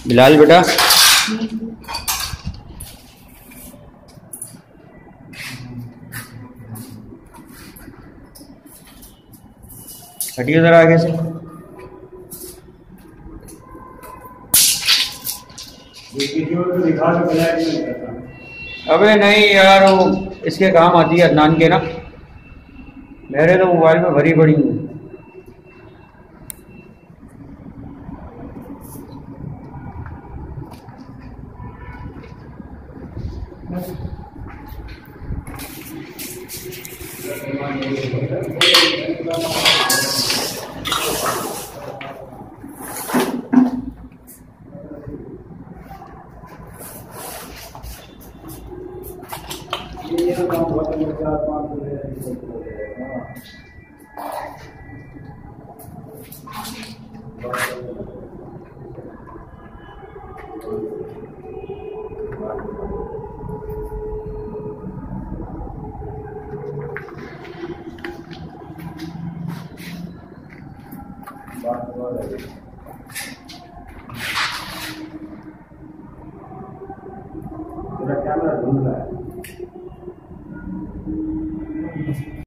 बिलाल बेटा, हटिए जरा आगे से। अबे नहीं यार, वो इसके काम आती है अदनान के ना, मेरे तो मोबाइल में भरी पड़ी हूँ। कैमरा ढूंढ रहा है।